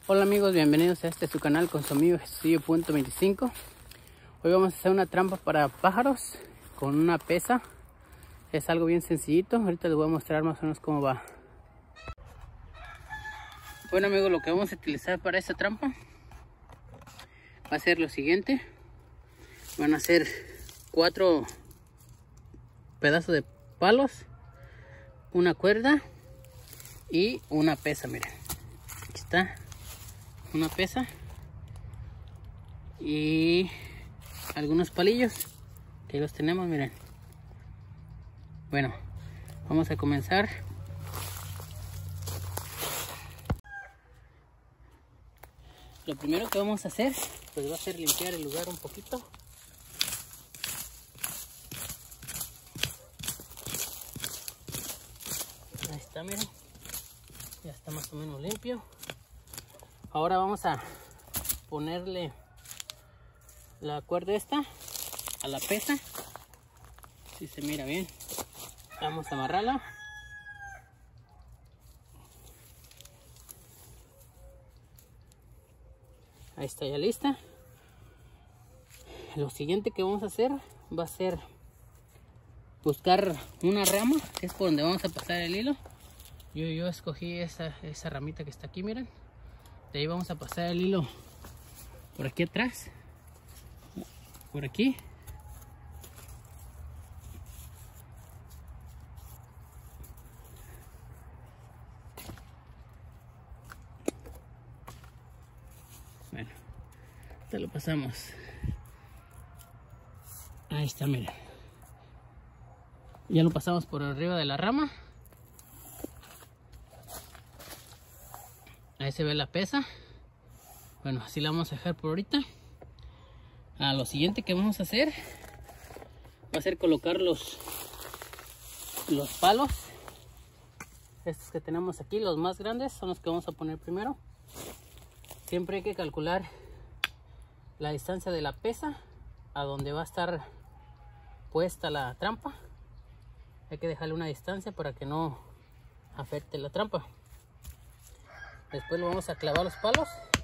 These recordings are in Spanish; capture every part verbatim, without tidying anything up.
Hola amigos, bienvenidos a este su canal con su amigo Jesucillo punto veinticinco. Hoy vamos a hacer una trampa para pájaros con una pesa. Es algo bien sencillito, ahorita les voy a mostrar más o menos cómo va. Bueno amigos, lo que vamos a utilizar para esta trampa va a ser lo siguiente. Van a ser cuatro pedazos de palos, una cuerda y una pesa. Miren, aquí está una pesa y algunos palillos que los tenemos. Miren, bueno, vamos a comenzar. Lo primero que vamos a hacer pues va a ser limpiar el lugar un poquito. Ahí está, miren, ya está más o menos limpio. Ahora vamos a ponerle la cuerda esta a la pesa. Si se mira bien, vamos a amarrarla. Ahí está ya lista. Lo siguiente que vamos a hacer va a ser buscar una rama, que es por donde vamos a pasar el hilo. Yo, yo escogí esa, esa ramita que está aquí, miren. De ahí vamos a pasar el hilo por aquí atrás, por aquí. Bueno, te lo pasamos. Ahí está, miren. Ya lo pasamos por arriba de la rama. Ahí se ve la pesa. Bueno, así la vamos a dejar por ahorita. Ah, lo siguiente que vamos a hacer va a ser colocar los, los palos. Estos que tenemos aquí, los más grandes, son los que vamos a poner primero. Siempre hay que calcular la distancia de la pesa a donde va a estar puesta la trampa. Hay que dejarle una distancia para que no afecte la trampa. Después lo vamos a clavar los palos.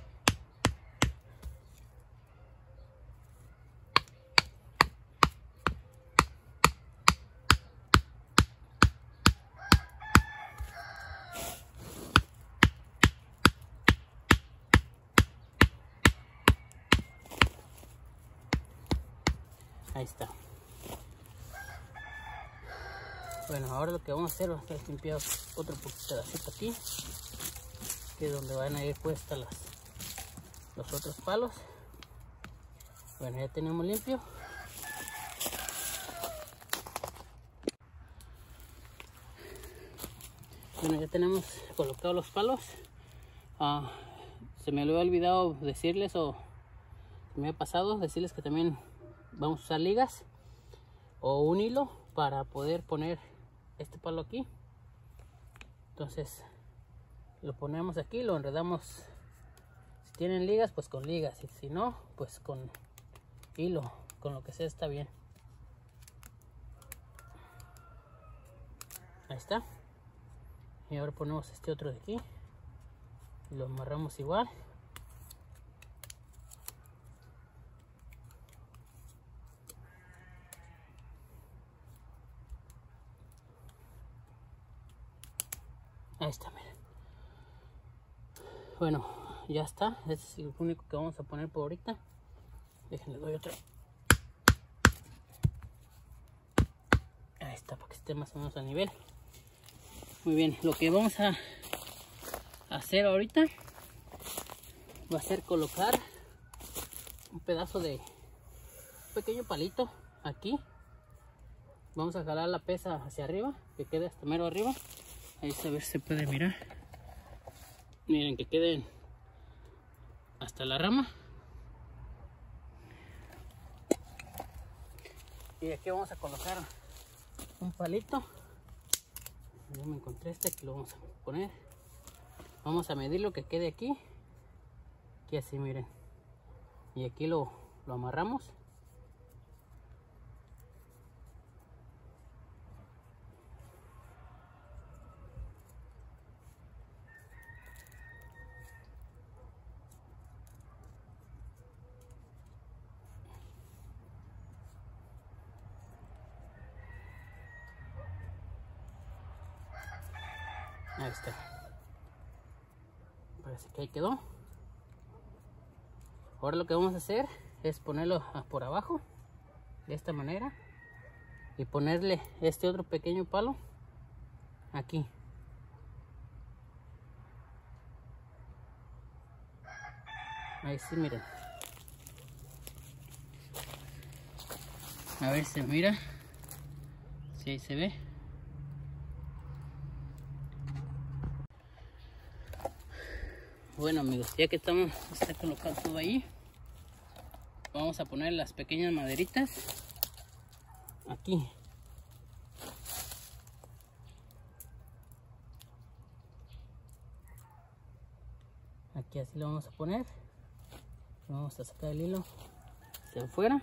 Ahí está. Bueno, ahora lo que vamos a hacer va a ser limpiar otro pedacito aquí, que es donde van a ir puestas las, los otros palos. Bueno, ya tenemos limpio. Bueno, ya tenemos colocados los palos. Ah, se me lo había olvidado decirles, o se me había pasado decirles que también vamos a usar ligas o un hilo para poder poner este palo aquí. Entonces lo ponemos aquí, lo enredamos. Si tienen ligas, pues con ligas, y si no, pues con hilo, con lo que sea está bien. Ahí está. Y ahora ponemos este otro de aquí y lo amarramos igual. Ahí está, miren. Bueno, ya está. Este es el único que vamos a poner por ahorita. Déjenle, doy otra. Ahí está, para que esté más o menos a nivel. Muy bien, lo que vamos a hacer ahorita va a ser colocar un pedazo de un pequeño palito aquí. Vamos a jalar la pesa hacia arriba, que quede hasta mero arriba. Ahí a ver si se puede mirar. Miren, que queden hasta la rama. Y aquí vamos a colocar un palito. Ya me encontré este, que lo vamos a poner. Vamos a medir lo que quede aquí. Aquí así, miren. Y aquí lo, lo amarramos. Ahí está. Parece que ahí quedó. Ahora lo que vamos a hacer es ponerlo por abajo de esta manera y ponerle este otro pequeño palo aquí. Ahí sí, miren. A ver si se mira. Si ahí se ve. Bueno amigos, ya que estamos, está colocado todo ahí, vamos a poner las pequeñas maderitas aquí. Aquí así lo vamos a poner. Vamos a sacar el hilo hacia afuera.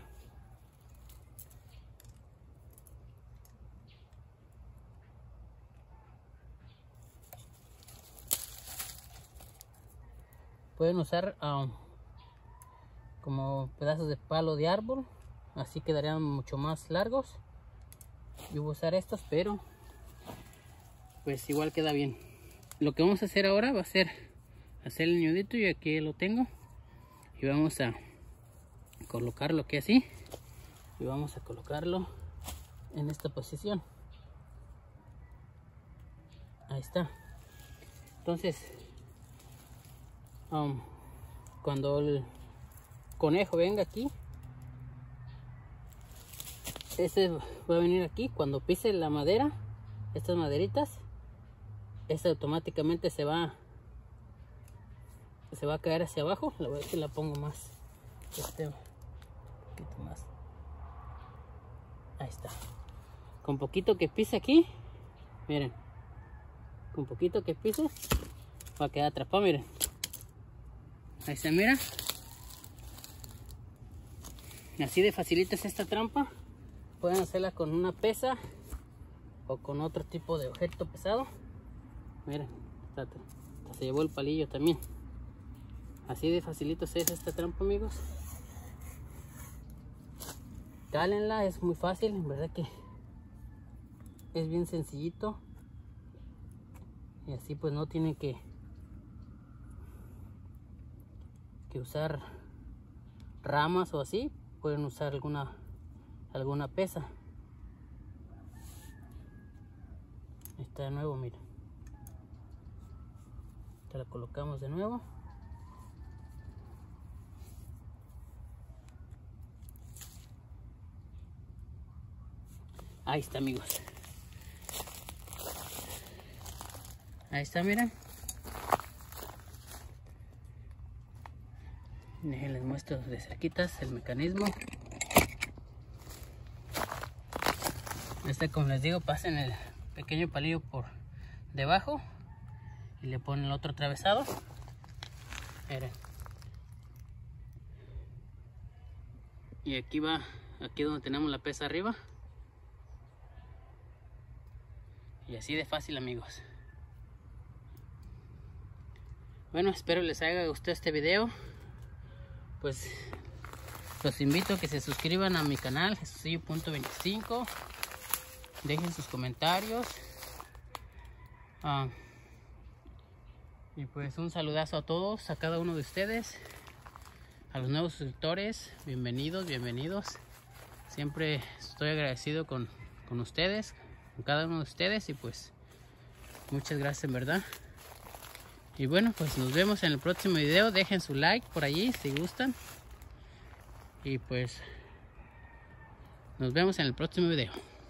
Pueden usar um, como pedazos de palo de árbol, así quedarían mucho más largos. Yo voy a usar estos, pero pues igual queda bien. Lo que vamos a hacer ahora va a ser hacer el nudito, y aquí lo tengo, y vamos a colocarlo aquí así, y vamos a colocarlo en esta posición. Ahí está. Entonces um, cuando el conejo venga aquí, ese va a venir aquí. Cuando pise la madera, estas maderitas, esta automáticamente se va se va a caer hacia abajo. La voy a ver si la pongo más, este, un poquito más. Ahí está. Con poquito que pise aquí, miren, con poquito que pise va a quedar atrapado, miren. Ahí se mira. Así de facilita es esta trampa. Pueden hacerla con una pesa o con otro tipo de objeto pesado. Miren, hasta, hasta se llevó el palillo también. Así de facilito es esta trampa, amigos. Cálenla, es muy fácil, en verdad que es bien sencillito. Y así pues no tienen que que usar ramas o así. Pueden usar alguna alguna pesa. Ahí está de nuevo, mira. Te la colocamos de nuevo. Ahí está, amigos. Ahí está, miren. Les muestro de cerquitas el mecanismo. Este, como les digo, pasen el pequeño palillo por debajo y le ponen el otro atravesado. Miren. Y aquí va, aquí donde tenemos la pesa arriba. Y así de fácil, amigos. Bueno, espero les haya gustado este video. Pues los invito a que se suscriban a mi canal Jesucillo punto veinticinco. Dejen sus comentarios. Ah, y pues un saludazo a todos, a cada uno de ustedes. A los nuevos suscriptores, bienvenidos, bienvenidos. Siempre estoy agradecido con, con ustedes, con cada uno de ustedes. Y pues muchas gracias, en verdad. Y bueno, pues nos vemos en el próximo video. Dejen su like por allí si gustan. Y pues nos vemos en el próximo video.